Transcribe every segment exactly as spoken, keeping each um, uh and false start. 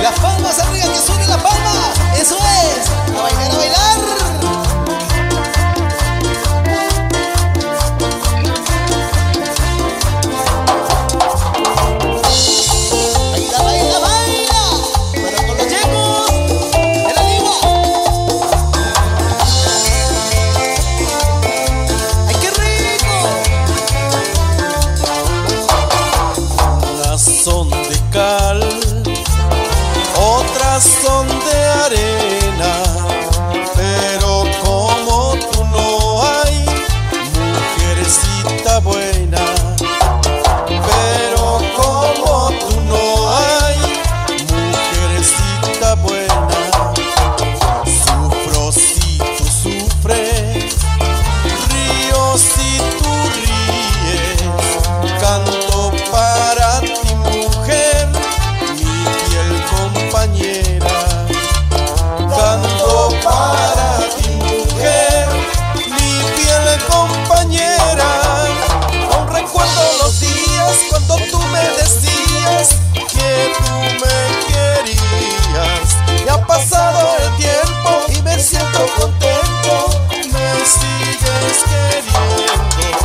Las palmas arriba, que suene la palma. Eso es, a bailar, a bailar. Baila, baila, baila. Pero con los chicos de la Ligua. ¡Ay, qué rico! Unas son de cal, otras son de arena, pero como tú no hay mujercita buena. Pero como tú no hay mujercita buena. Sufro si tú sufres, río si tú ríes, canto para ti mujer, mi fiel compañera. Canto para ti mujer, mi fiel compañera. Aún recuerdo los días cuando tú me decías que tú me querías. Y ha pasado el tiempo y me siento contento, me sigues queriendo.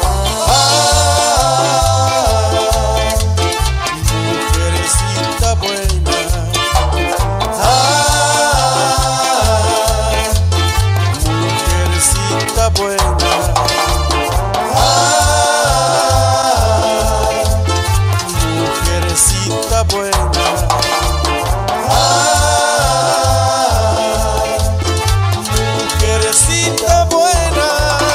Ah, mujercita buena. Ah, mujercita buena. Ah, mujercita buena. Ah, mujercita buena.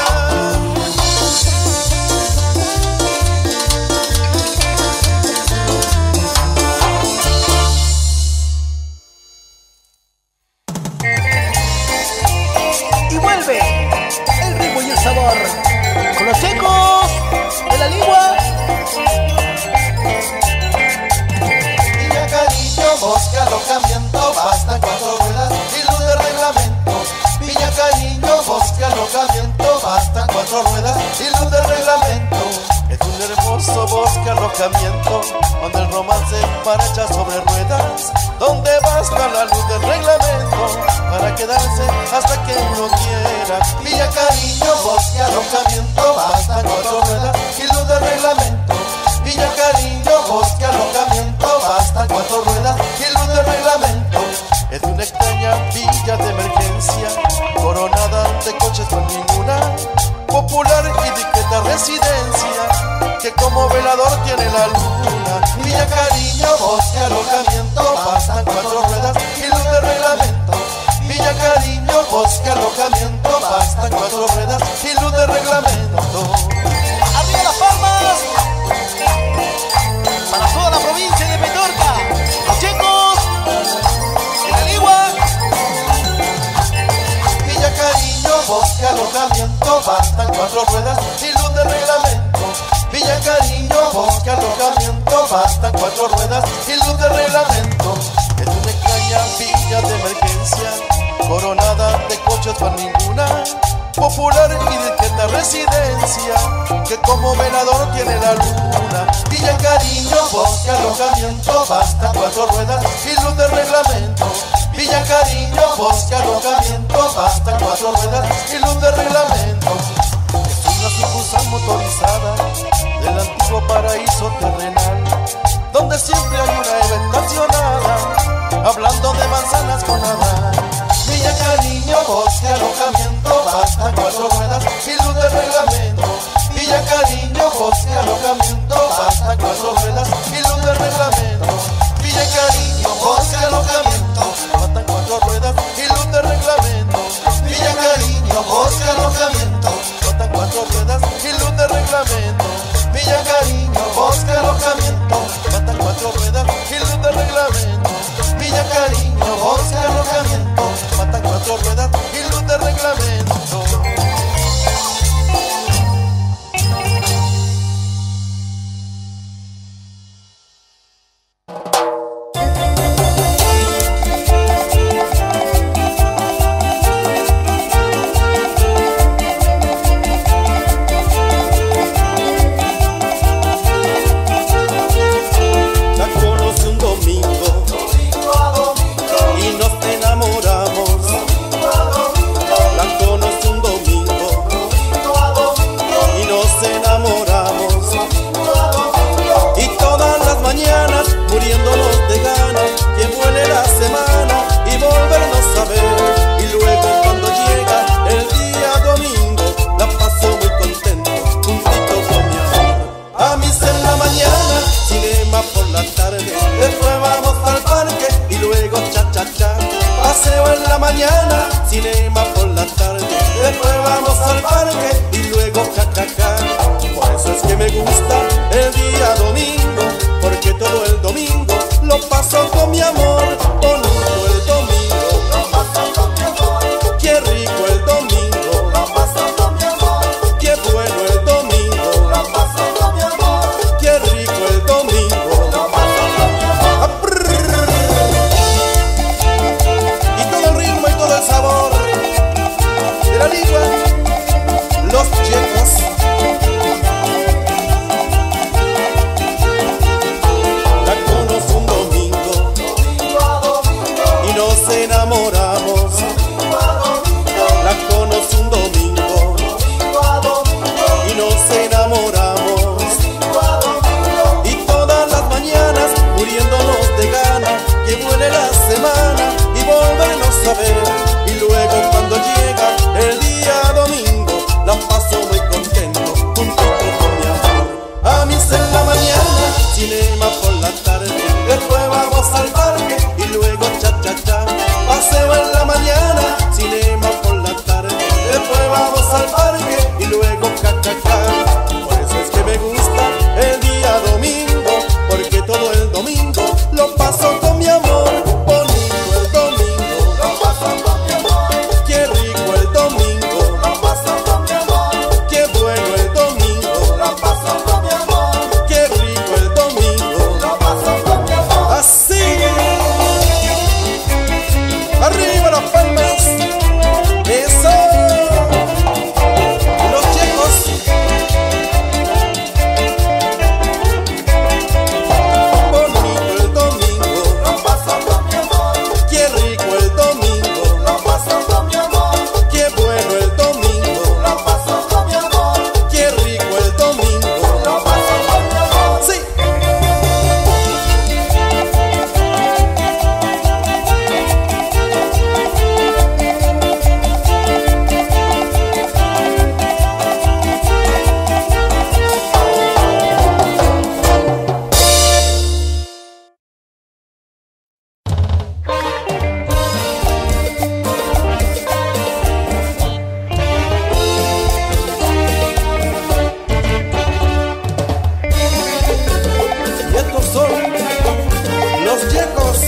Y vuelve el ritmo y el sabor con los chicos de la Ligua. Niña cariño, busca alojamiento, bastan cuatro ruedas y luz de reglamento. Niña cariño, busca alojamiento, bastan cuatro ruedas y luz de reglamento. Es un hermoso bosque alojamiento, donde el romance marcha sobre ruedas, donde basta la luz del reglamento para quedarse hasta que uno quiera. Niña cariño, busca alojamiento, bastan cuatro ruedas y luz de reglamento. Niña cariño, busca alojamiento, bastan cuatro ruedas y luz de reglamento. Es una extraña villa de emergencia, coronada de coches con ninguna popular y discreta residencia, que como velador tiene la luna. Niña cariño, busca alojamiento, bastan cuatro ruedas y luz de reglamento. Niña cariño, busca alojamiento, bastan cuatro ruedas y luz de reglamento. Arriba las palmas para toda la provincia de Petorca. Los chicos de la Ligua. Niña cariño, busca alojamiento, bastan cuatro ruedas y luz de reglamento. Villa cariño, busca alojamiento, bastan cuatro ruedas y luz de reglamento. Es una extraña villa de emergencia, coronada de coches con ninguna popular y discreta residencia, que como velador tiene la luna. Villa cariño, busca alojamiento, bastan cuatro ruedas y luz de reglamento. Villa cariño, busca alojamiento, bastan cuatro ruedas y luz de reglamento. Es una sucursal motorizada del antiguo paraíso terrenal, donde siempre hay una eva estacionada, hablando de manzanas con Adán. Villa cariño, busca alojamiento, bastan cuatro ruedas y luz de reglamento. Villa cariño, busca alojamiento, bastan cuatro ruedas y luz de reglamento. Villa cariño, busca alojamiento, Bastan cuatro ruedas y luz de reglamento. Villa cariño, busca alojamiento, bastan cuatro ruedas y luz de reglamento. Villa cariño, busca alojamiento, bastan cuatro ruedas y luz de reglamento. Villa cariño, busca alojamiento, bastan cuatro ruedas y luz de reglamento. La conocí un domingo cinema por la tarde, después vamos al parque y luego jajaja. Por eso es que me gusta el día domingo, porque todo el domingo lo paso con mi amor. Bonito el domingo, lo paso con mi amor. Qué rico el domingo, lo paso con mi amor. Qué bueno el domingo, lo paso con mi amor. Qué rico el domingo, lo paso con mi amor. Y todo el ritmo y todo el sabor de la lengua, los Yecos. La conozco un domingo, domingo a domingo, y nos enamoramos. Domingo a domingo. La conozco un domingo, domingo a domingo, y nos enamoramos. Domingo a domingo. Y todas las mañanas muriéndonos de gana que vuele la semana y volvernos a ver. Y luego cuando llega el día domingo la paso muy contento junto con mi amor. A mis en la mañana, cinema por la tarde, después vamos al parque y luego cha cha cha. Paseo en la mañana, cinema por la tarde, después vamos al parque y luego ja ja ja. Por eso es que me gusta el día domingo, porque todo el domingo lo paso con mi amor. Bonito el domingo, lo paso con mi amor. Qué rico el domingo, lo paso con mi amor. Qué bueno el domingo, lo paso con mi amor. Qué rico el domingo, lo paso con mi amor. Así, arriba las palmas, eso, los Yecos. Bonito el domingo, lo paso con mi amor. Qué rico el domingo, lo paso con mi amor. Qué bueno el domingo, lo paso con mi amor. Qué rico el domingo, lo paso con mi amor. Sí. Y estos son los Yecos.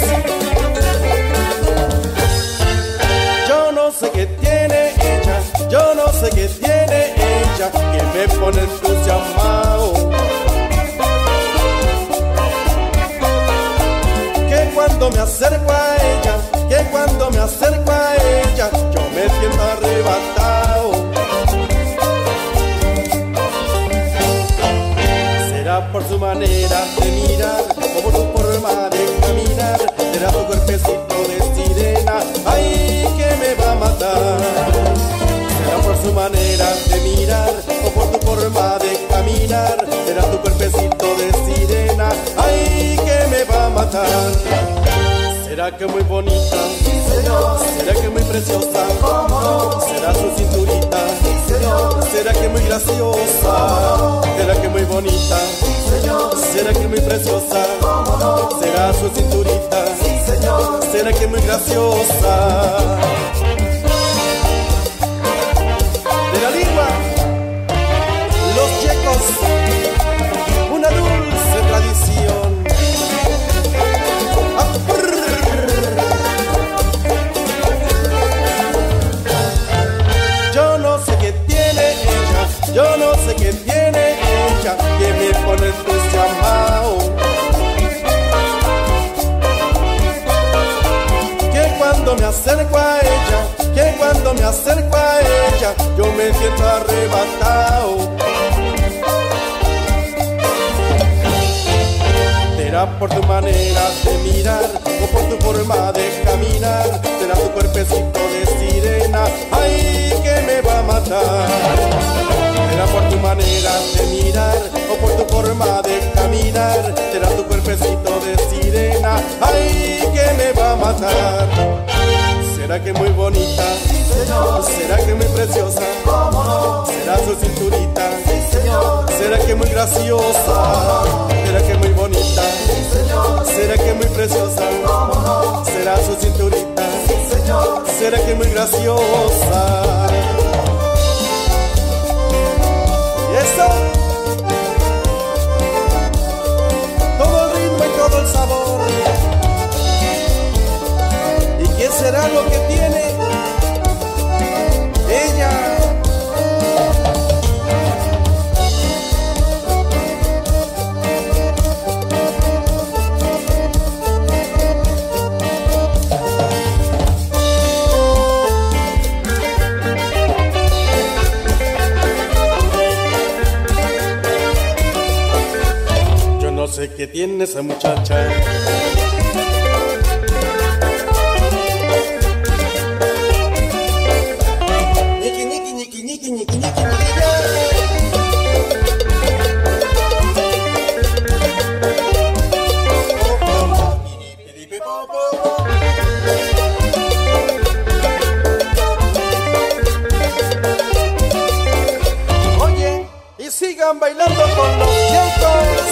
Yo no sé qué tiene ella, yo no sé qué tiene ella, que me pone entusiasmado. Que cuando me acerco a ella, que cuando me acerco a ella, yo me siento arrebatado. Será por su manera de mirar, o por su forma de caminar, será su cuerpecito de sirena, ay, que me va a matar. Será por su manera de mirar, o por tu forma de caminar, será tu cuerpecito de sirena, ay, que me va a matar. Será que muy bonita, Sí, señor. será que muy preciosa, ¿Cómo no? será su cinturita, Sí, señor. será que muy graciosa, será que muy bonita, Sí, señor. será que muy preciosa, ¿Cómo no? será su cinturita, Sí, señor. será que muy graciosa. De la lengua, los Yecos, una dulce tradición. Ah, yo no sé qué tiene ella, yo no sé qué tiene ella, que me pone entusiasmado. Que cuando me acerco a ella, que cuando me acerco a ella, yo me siento arrebatado. Será por tu manera de mirar, o por tu forma de caminar, será tu cuerpecito de sirena, ay, que me va a matar. Será por tu manera de mirar, o por tu forma de caminar, será tu cuerpecito de sirena, ay, que me va a matar. Será que muy bonita, Sí, señor. será que muy preciosa, ¿Cómo no? será su cinturita, Sí, señor. será que muy graciosa, será que muy bonita, Sí, señor. será que muy preciosa, ¿Cómo no? será su cinturita, Sí, señor. será dijera que muy graciosa. Y eso, todo el ritmo y todo el sabor. ¿Y qué será lo que tiene ella? No sé qué tiene esa muchacha. Ñiqui, ñiqui, ñiqui, ñiqui, ñiqui, ñiqui, Oye, y sigan bailando con los vientos.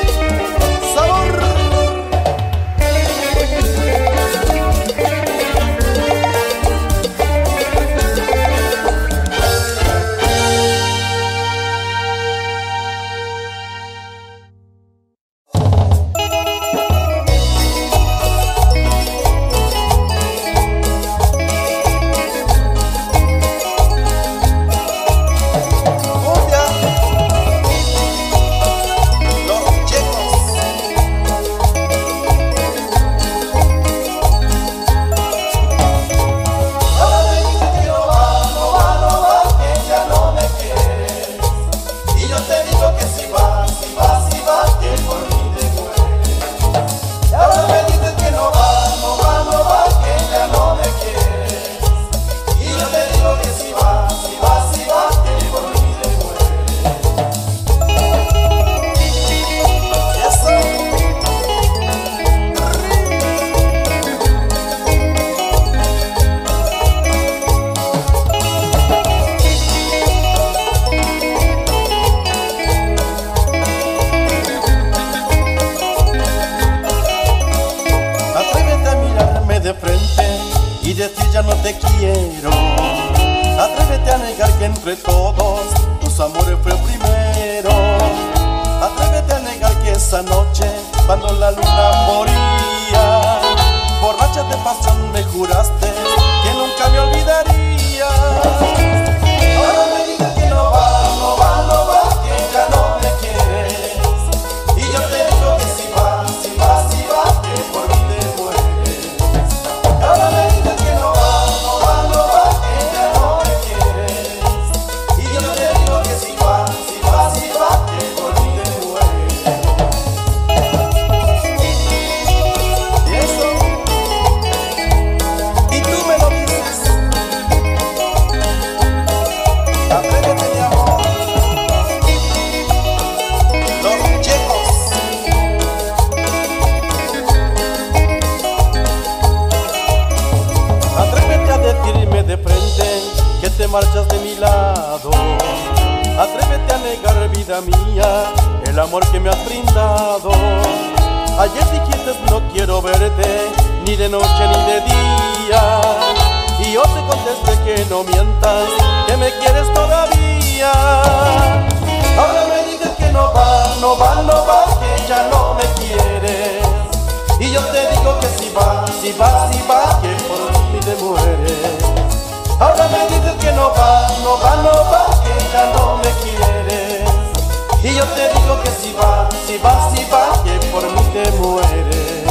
marchas de mi lado. Atrévete a negar, vida mía, el amor que me has brindado. Ayer dijiste no quiero verte, ni de noche ni de día, y yo te contesté que no mientas, que me quieres todavía. Ahora me dices que no va, no va, no va, que ya no me quieres, y yo te digo que si va, si va, si va, que por mí te mueres. Ahora me dices que no va, no va, no va, que ya no me quieres, y yo te digo que si va, si va, si va, que por mí te mueres.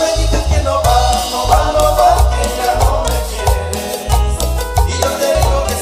Y yo te digo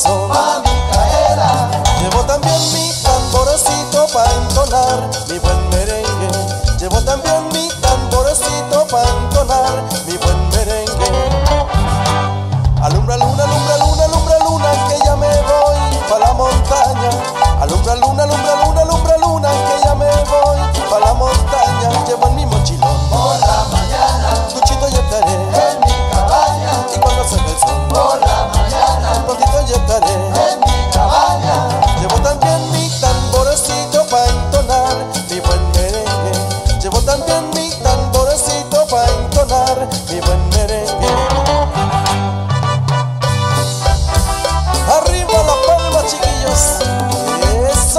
corazón. Pa' Micaela. Llevo también mi tamborecito pa' entonar mi buen merengue. Llevo también mi tamborecito pa' entonar mi buen merengue. Alumbra luna, alumbra luna, alumbra luna, que ya me voy pa' la montaña. Alumbra luna, alumbra luna, alumbra luna, que ya me voy pa' la montaña. Llevo en mi mochilón Por la mañana. cuchito y estaré En mi cabaña. y cuando salga el sol Por la mañana. prontito ya estaré. En mi cabaña. Llevo también mi tamborecito pa' entonar mi buen merengue. Llevo también mi tamborecito pa' entonar mi buen merengue. Arriba la palma, chiquillos. Eso.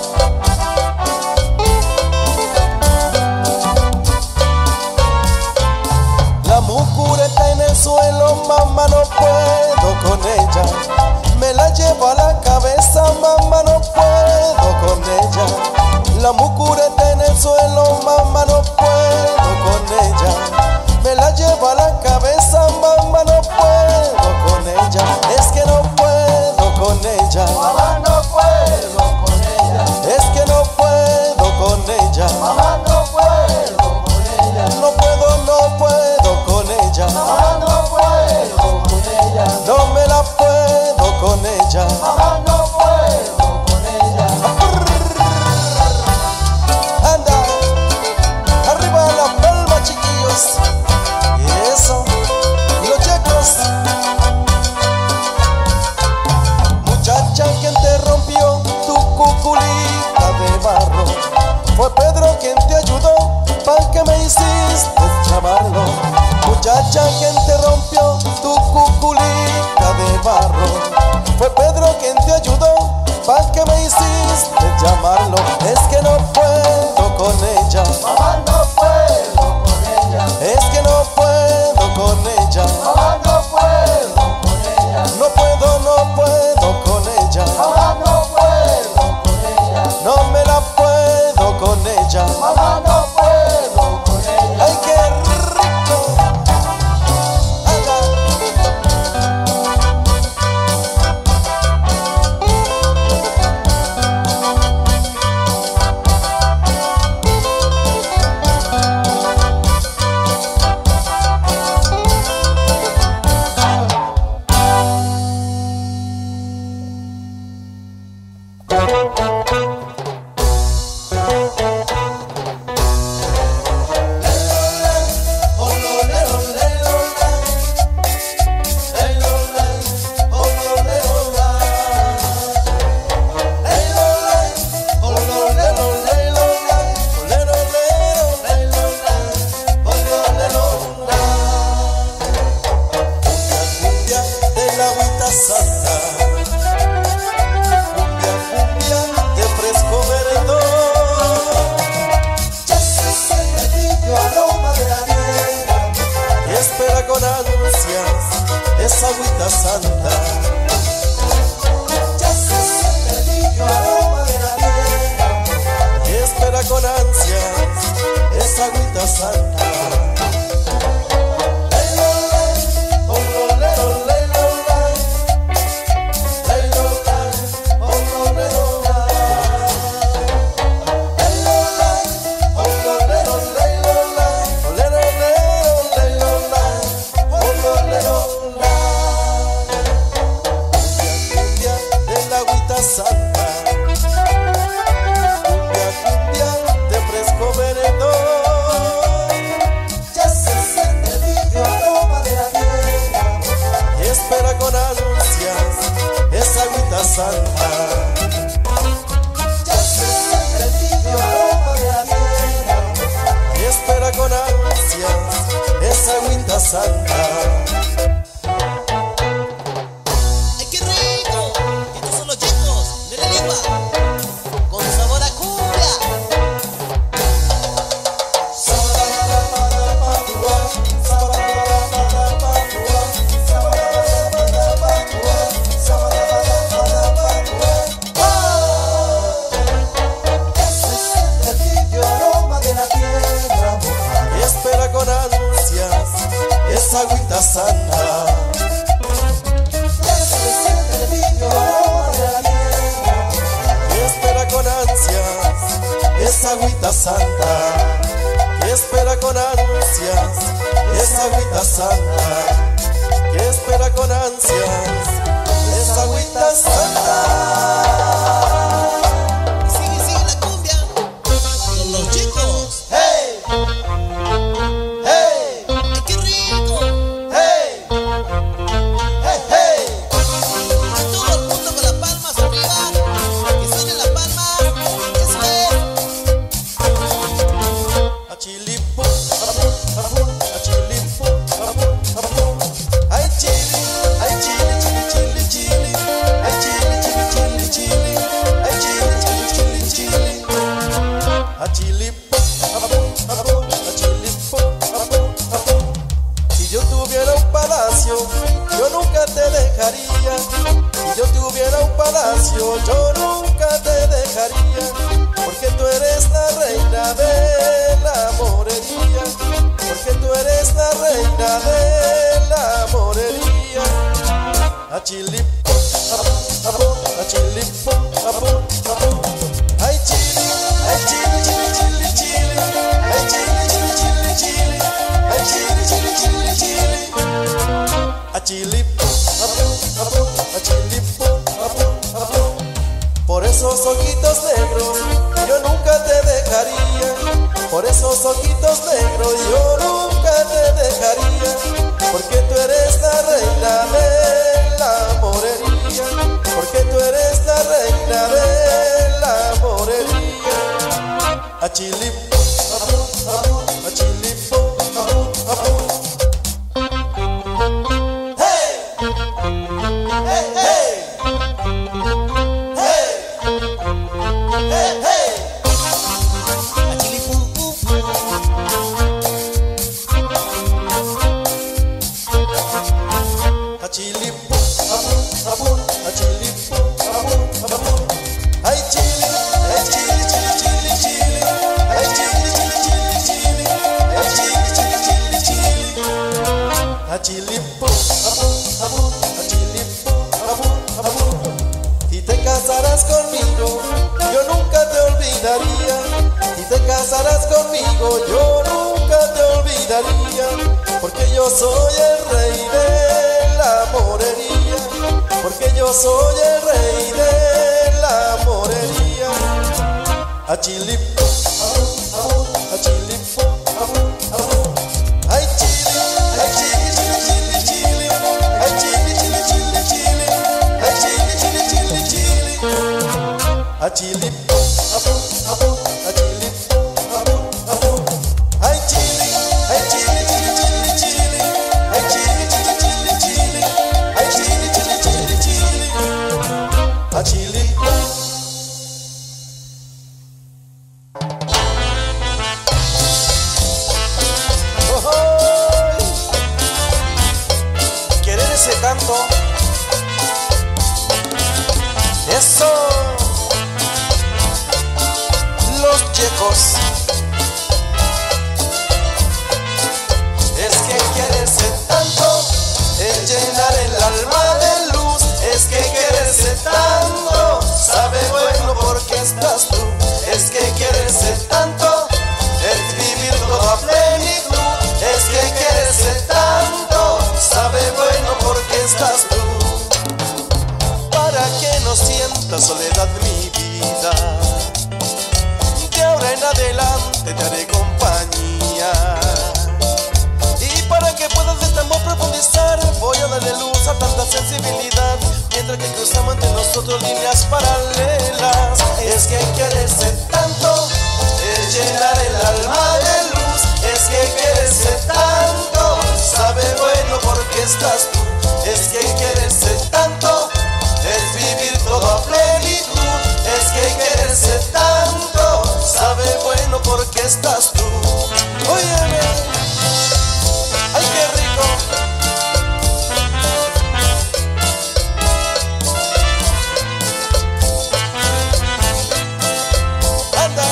La mucureta en el suelo, mamá, no puedo con ella. Me la llevo a la cabeza, mamá, no puedo con ella. La mucureta en el suelo, mamá, no puedo con ella. Me la llevo a la cabeza, mamá, no puedo con ella. Es que no puedo con ella. Mamá, no puedo con ella. Es que no puedo con ella. Mamá, no puedo con ella. No puedo, no puedo con ella. Mamá, no puedo con ella. No me la puedo con ella. Mamá, no puedo con ella. Anda, arriba la palma, chiquillos. Y eso, y los checos. Muchacha, ¿quién te rompió tu cuculita de barro? Fue Pedro quien te ayudó, ¿pa' que me hiciste llamarlo? Muchacha, ¿quién te rompió tu cuculita de barro? Fue Pedro quien te ayudó, ¿pa' que me hiciste llamarlo? Es que no puedo con ella. Mamá, no puedo con ella. Es que no puedo con ella. Mamá, no puedo con ella. No puedo, no puedo con ella. Mamá, no puedo con ella. No me la puedo con ella. Mamá, no puedo con ella. ¡Ay, qué rico! Anda. Esa agüita santa, Ya se siente el limpio aroma de la tierra. y espera con ansias esa agüita santa. Santa, cumbia, cumbia de fresco veredor, Ya se siente el limpio aroma de la tierra. y espera con ansias esa agüita santa. Ya se siente el limpio aroma de la tierra. Y espera con ansias esa agüita santa. Esa agüita santa, Ya se siente el limpio esa agüita santa que espera con ansias, esa agüita santa que espera con ansias, esa agüita santa. Y sigue, sigue la cumbia con los chicos. ¡Hey! ¡Hey! ¡Ay, qué rico! ¡Hey! ¡Hey, hey! A todo el mundo con las palmas arriba. Que suenen las palmas. Eso es. A chilipo, apun, apun, a chilipo, apun, apun. Ay chili, ay chili, chili, chili, chili. Ay chili, chili, chili, chili. Ay chili, chili, chili, chili. A chilipo, apun, apun, a chilipo, apun, apun. Si yo tuviera un palacio, yo nunca te dejaría. Si yo tuviera un palacio, yo nunca te dejaría. Porque tú eres la reina de la morería. Porque tú eres la reina de la morería. A chilipo, apun, apun, a chilipo, apun, apun. Ay chili, ay chili, chili, chili, chili. Ay chili, chili, chili, chili. Ay chili, chili, chili, chili. A chilipo, apun, apun, a chilipo, apun, apun. Por esos ojitos negros yo nunca te dejaría. Por esos ojitos negros yo nunca te dejaría. Porque tú eres la reina de la morería. Porque tú eres la reina de la morería. A chilipo, apun, apun, a chilipo, apun, apun. Hey, hey, hey, hey, hey, hey. A chili pum pum pum. A chilipo, apun, apun, a chilipo, apun, apun. Ay chili, ay chili, chili, chili, chili. Ay chili, chili, chili, chili. Ay chili, chili, chili, chili. A chilipo, apun, apun, a chilipo, apun, apun. Si te casarás conmigo, yo nunca te olvidaría. Si te casarás conmigo, yo nunca te olvidaría. Porque yo soy el rey de la morería. Porque yo soy el rey de la morería. A chilipo, apun, apun, a chilipo, apun, apun. Ay chili, ay chili, chili, chili, chili. Ay chili, chili, chili, chili. Ay chili, chili, chili, chili. A chilipo, apun, apun, a chilipo, apun, apun. Ay chili, ay chili, chili, chili, chili. Ay chili, chili, chili, chili. Ay chili, chili, chili, chili. A chilipo. ¡Ojoy! Querer ese canto. Eso. Los chicos. Es que quererse tanto es llenar el alma de luz. Es que quererse tanto sabe bueno porque estás tú. Es que quererse tanto es vivir toda plenitud. Es que quererse tanto sabe bueno porque estás tú. Para que no sientas soledad mi vida, de ahora en adelante te haré compañía. Y para que puedas de este amor profundizar, voy a darle luz a tanta sensibilidad. Mientras que cruzamos entre nosotros líneas paralelas. Es que quererse tanto es llenar el alma de luz. Es que quererse tanto sabe bueno porque estás tú. Es que quererse tanto es vivir todo a plenitud. Es que quererse tanto sabe bueno porque estás tú. Óyeme, ay qué rico. Anda.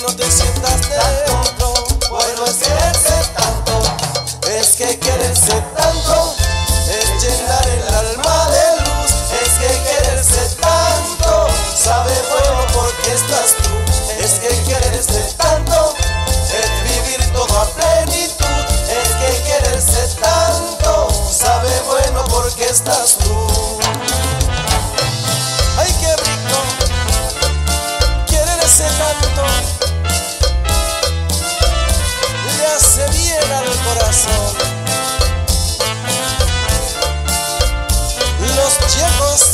que no te sientas dentro. Bueno es quererse tanto, es que quererse tanto, es llenar el alma de luz. Es que quererse tanto, sabe bueno porque estás tú. Es que quererse tanto, es vivir todo a plenitud. Es que quererse tanto, sabe bueno porque estás tú. Ay, qué rico, quererse tanto, le hace bien al corazón. Los chicos,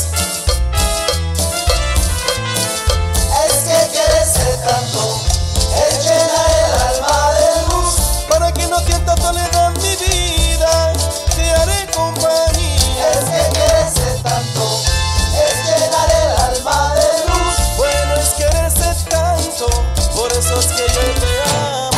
es que quererse tanto, es llenar el alma de luz. Para que no sientas soledad mi vida, te haré compañía. Es que quererse tanto, es llenar el alma de luz. Bueno es quererse tanto, por eso es que yo te amo.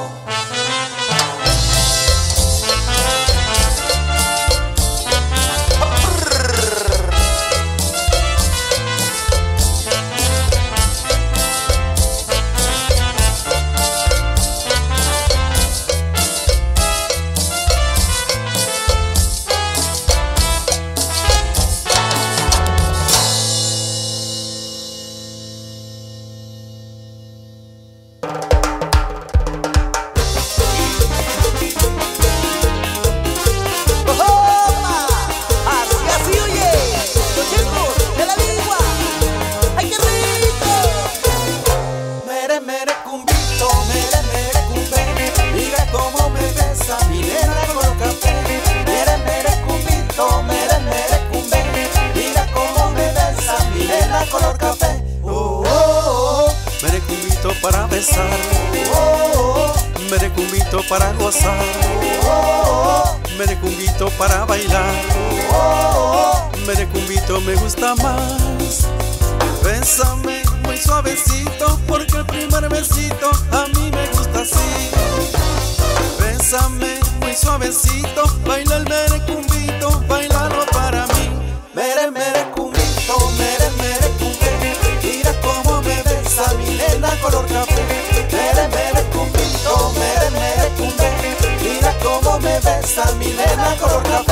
Para besar, merecumbito para gozar, merecumbito para bailar, merecumbito me gusta más. Bésame muy suavecito porque el primer besito a mí me gusta así. Bésame muy suavecito, baila el merecumbito, bailalo para mí. Mere merecumbito, mere merecumbe, mira cómo me besa mi nena color café. Mere merecumbito, mere merecumbe, mira cómo me besa mi nena color café.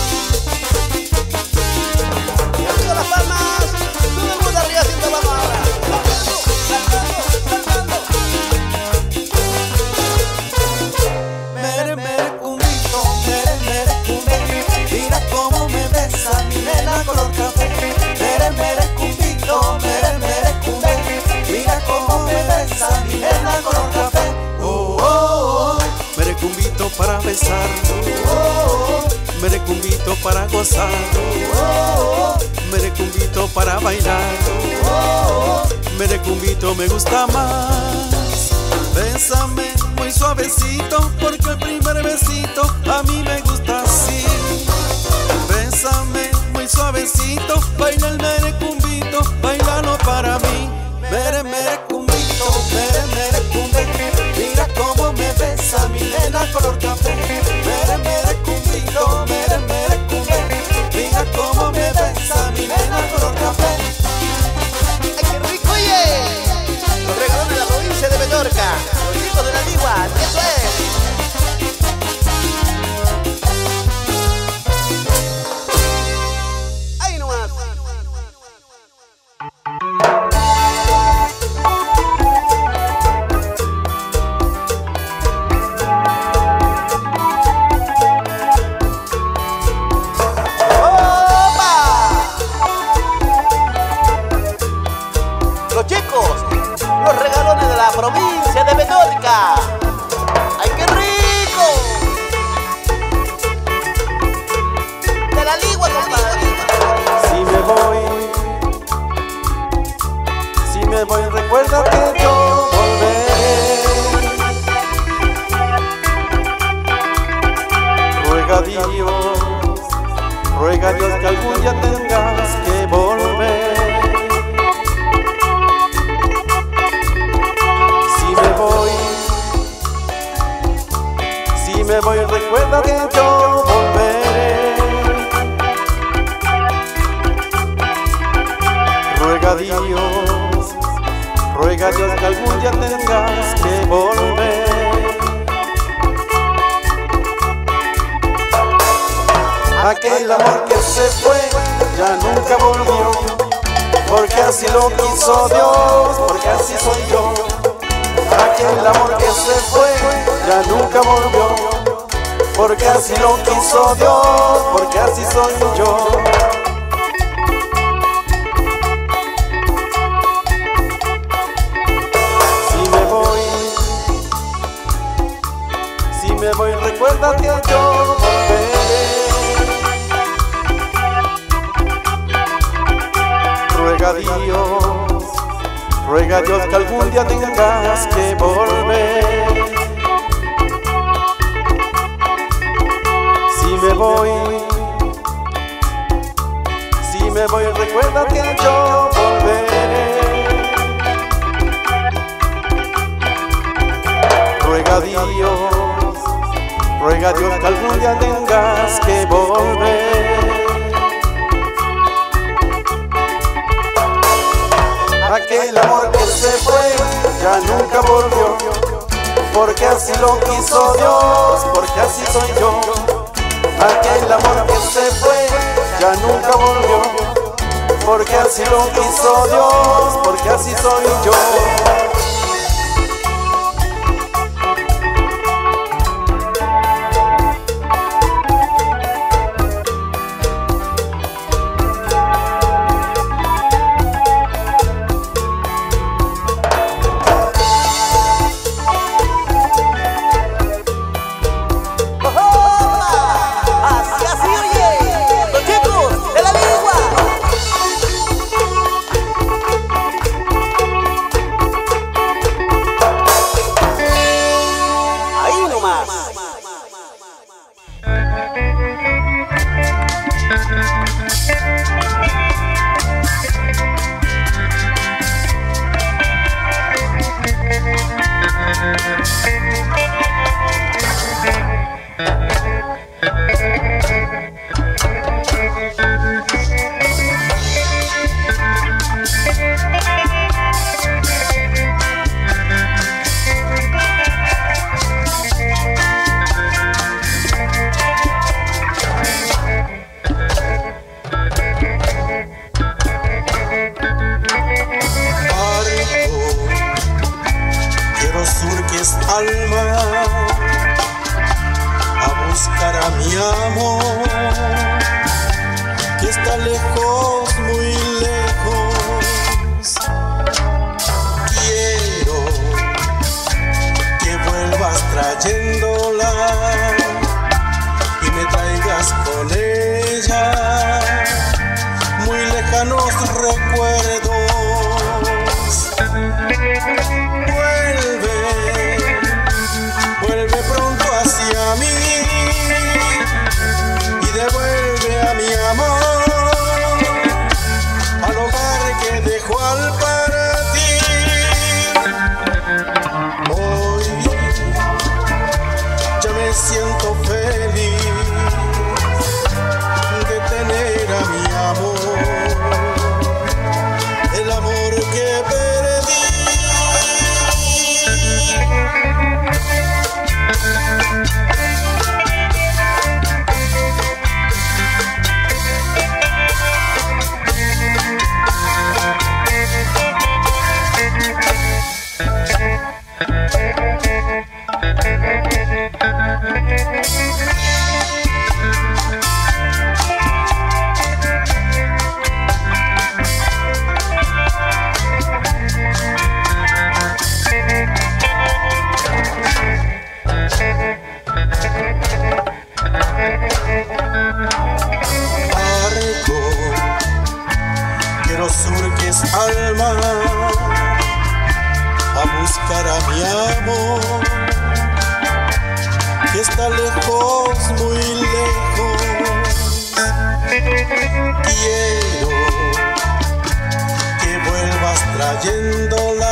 Y arriba las palmas, todo el mundo arriba haciendo la barra. Mere merecumbito, mere merecumbe, mira cómo me besa mi nena color café. Mere merecumbito, mere merecumbe, mira cómo me besa mi nena color café. Oh, oh, oh. Merecumbito para besar, oh, oh, oh. Merecumbito para gozar, oh, oh, oh. Merecumbito para bailar, oh, oh, oh. Merecumbito me gusta más. Bésame muy suavecito porque el primer besito a mí me gusta así. Bésame muy suavecito, baila el merecumbito, bailalo para mí. Mere merecumbito, mere merecumbe, mira cómo me besa mi nena color café. Mere merecumbito, mere merecumbe, mira cómo me besa mi nena color café. ¡Ay, qué rico, oye! Los regalos de la provincia de Petorca, los chicos de la Ligua, eso es. ¡Ahí nomás! Los chicos, los regalones de la provincia de Petorca. ¡Ay, qué rico! De la Ligua, compadre. Si me voy, si me voy, recuerda que yo volveré. Ruega a Dios, ruega a Dios que algún día tengas que volver. Si me voy, recuerda que yo volveré. Ruega a Dios, ruega a Dios que algún día tengas que volver. Aquel amor que se fue ya nunca volvió, porque así lo quiso Dios, porque así soy yo. Aquel amor que se fue ya nunca volvió, porque así lo quiso Dios, porque así soy yo. Si me voy, si me voy, recuerda que yo volveré. Ruega a Dios, ruega a Dios que algún día tengas que volver. Si me voy, si me voy, recuerda que yo volveré. Ruega a Dios, ruega a Dios que algún día tengas que volver. Aquel amor que se fue ya nunca volvió, porque así lo quiso Dios, porque así soy yo. Aquel amor que se fue ya nunca volvió, porque así lo quiso Dios, porque así soy yo. Al mar a buscar a mi amor, que está lejos, muy lejos. Quiero que vuelvas trayéndola y me traigas con ella muy lejanos recuerdos. Vuelve pronto hacia mí y devuelve a mi amor al hogar que dejó al partir. Hoy ya me siento feliz de tener a mi amor, el amor que perdí. Barco, quiero surques al mar a buscar a mi amor, que está lejos, muy lejos. Quiero que vuelvas trayéndola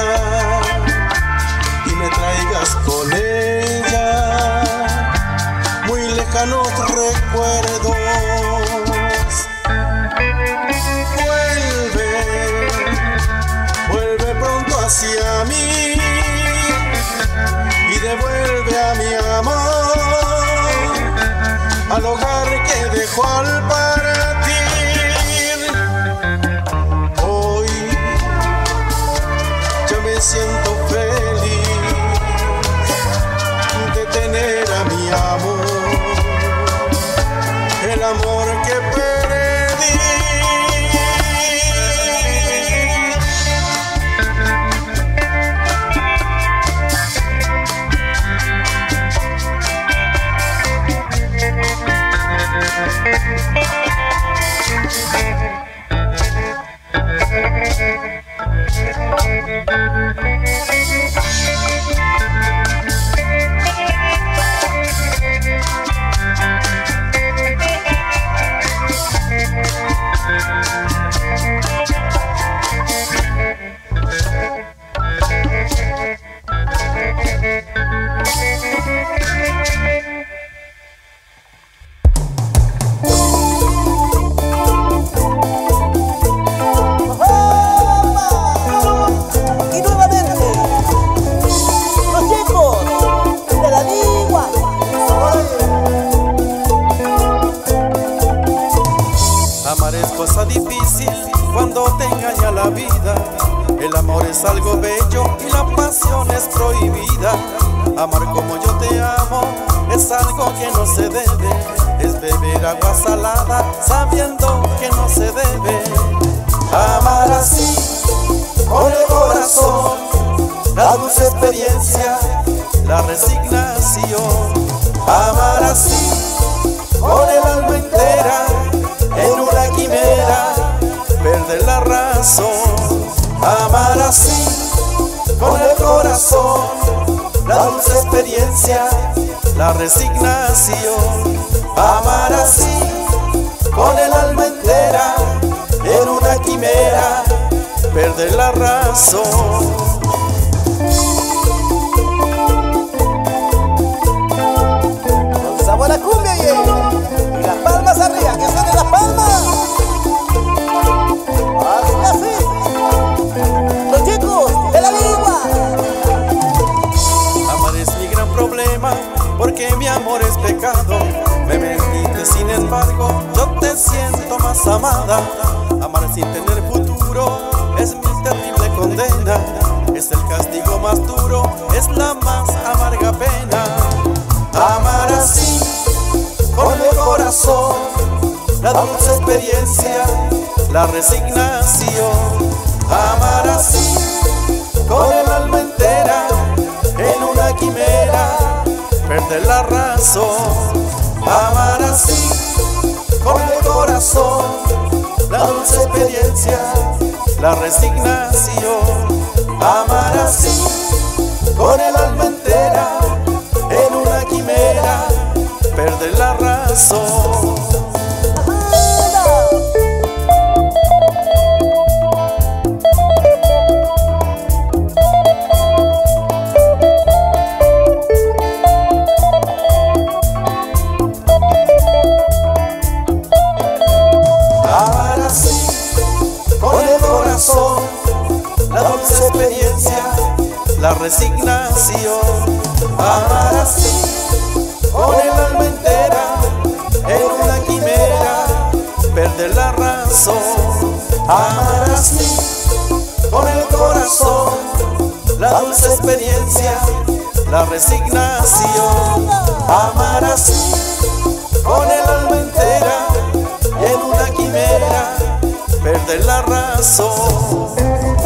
y me traigas con ella muy lejanos recuerdos. Vuelve, vuelve pronto hacia al hogar que dejó al partir. Hoy yo me siento feliz de tener a mi amor, el amor que perdí. Difícil cuando te engaña la vida. El amor es algo bello y la pasión es prohibida. Amar como yo te amo es algo que no se debe. Es beber agua salada sabiendo que no se debe. Amar así con el corazón, la dulce experiencia, la resignación. Amar así con el alma entera, en una quimera, perder la razón. Amar así, con el corazón, la dulce experiencia, la resignación. Amar así, con el alma entera, en una quimera, perder la razón. Con sabor a cumbia, yeah. Y las palmas arriba, que suenen las palmas. Así, así. Los chicos de la Ligua. Amar es mi gran problema, porque mi amor es pecado. Me mentiste, sin embargo, yo te siento más amada. Amar sin tener futuro es mi terrible condena. Es el castigo más duro, es la más amarga pena. Amar así, con el corazón, la dulce experiencia, la resignación. Amar así, con el alma entera, en una quimera, perder la razón. Amar así, con el corazón, la dulce experiencia, la resignación. Amar así, con el alma entera, en una quimera, perder la razón. Amar así, con el corazón, la dulce experiencia, la resignación. Amar así, con el alma entera, en una quimera, perder la razón. Amar así, con el corazón, la dulce experiencia, la resignación. Amar así, con el alma entera, en una quimera, perder la razón.